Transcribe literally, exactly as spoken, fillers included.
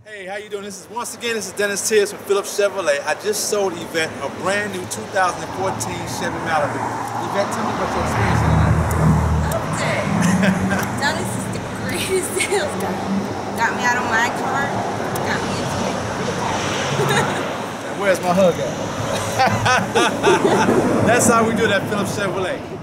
Hey, how you doing? This is once again, this is Dennis Tibbs from Phillips Chevrolet. I just sold Yvette a brand new two thousand fourteen Chevy Malibu. Yvette, tell me about your experience in life. Loved it. Dennis is the greatest sales guy. Got me out of my car. Got me into it. Where's my hug at? That's how we do it at Phillips Chevrolet.